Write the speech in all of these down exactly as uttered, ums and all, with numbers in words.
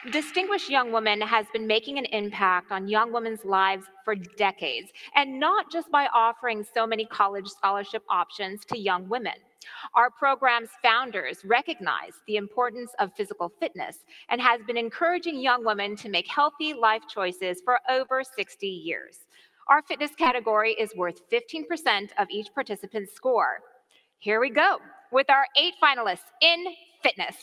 Distinguished Young Woman has been making an impact on young women's lives for decades, and not just by offering so many college scholarship options to young women. Our program's founders recognize the importance of physical fitness and has been encouraging young women to make healthy life choices for over sixty years. Our fitness category is worth fifteen percent of each participant's score. Here we go with our eight finalists in fitness.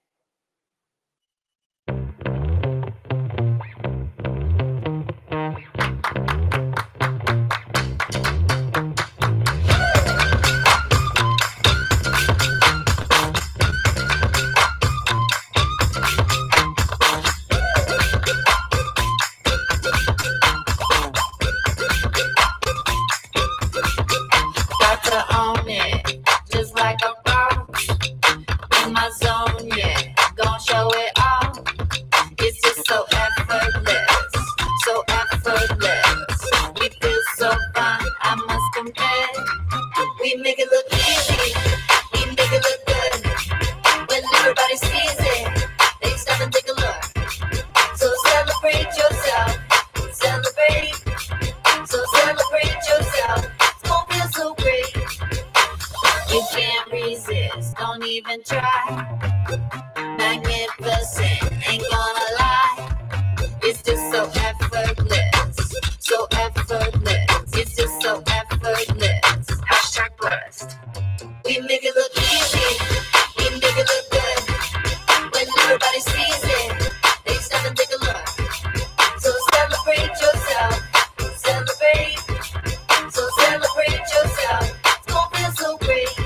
We make it look easy, we make it look good. When everybody sees it, they stop and take a look. So celebrate yourself, celebrate. So celebrate yourself, it's gonna feel so great. You can't resist, don't even try. Magnificent, ain't gonna lie. It's just so effortless, so effortless. It's just so effortless. Hashtag blessed. We make it look easy, we make it look good. When everybody sees it, they stop and take a look. So celebrate yourself, celebrate. So celebrate yourself, it's gonna feel so great.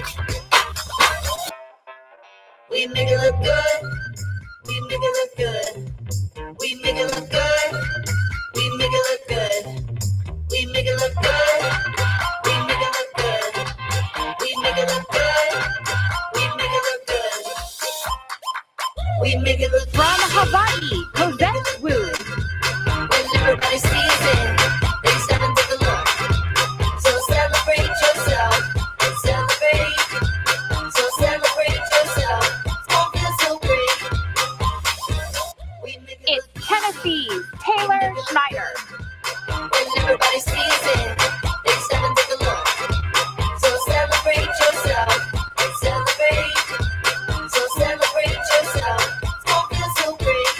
We make it look good, we make it look good. We make it look good, we make it look good. We make it look good, we make it look good. We make it look good, we make it look good. We make it look From Hawaii, Cosette Wu. When everybody sees it, they stop and take a look. So celebrate yourself, celebrate. So celebrate yourself, it's gonna feel so great. We make it It's Tennessee's Taylor Schneider. When everybody sees it, they stop and take a look. So celebrate yourself, celebrate. So celebrate yourself, it's gonna feel so great.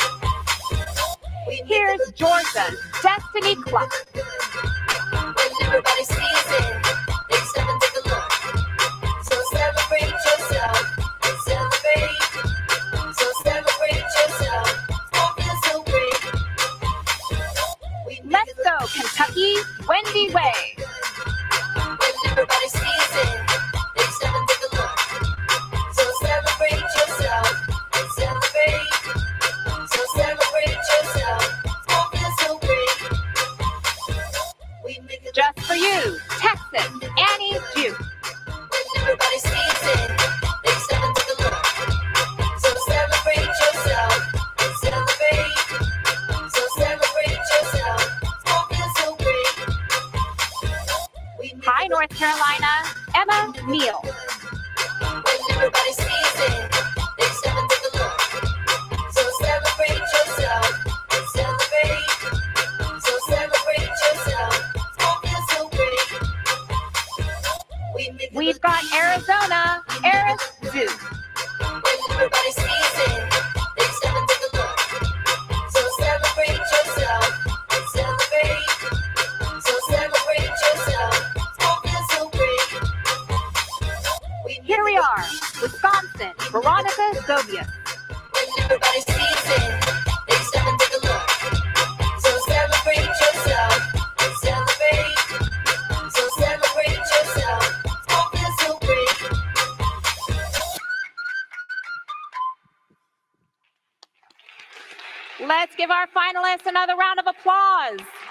We make Here's it look Georgia's Destiny Club. When everybody sees it, they stop and take a look. So celebrate yourself, celebrate. So celebrate yourself, it's gonna feel so great. We make Let's it look go, Kentucky, Wendy Way. When everybody sees it, they stop and take a look. So celebrate yourself, celebrate. So celebrate yourself, it's gonna feel so great. We make it Just for you, Texas, Annie Duke. When everybody sees it, they stop and take a look. So celebrate yourself, celebrate. So celebrate yourself, it's gonna feel so great. We make Hi, it look North Carolina, Emma Neal. When everybody sees it, they stop and take a look. So celebrate yourself, celebrate. So celebrate yourself, it's gonna feel so great. We make it We've look got easy. Arizona, Eris Zoo. When everybody sees it, they stop and take a look. So celebrate yourself, celebrate. So celebrate yourself, it's gonna feel so great. We make Here we it look are, Wisconsin, Veronica Sobius. When everybody sees it, they stop and take a look. So celebrate yourself, celebrate. So celebrate yourself, it's gonna feel so great. Let's give our finalists another round of applause.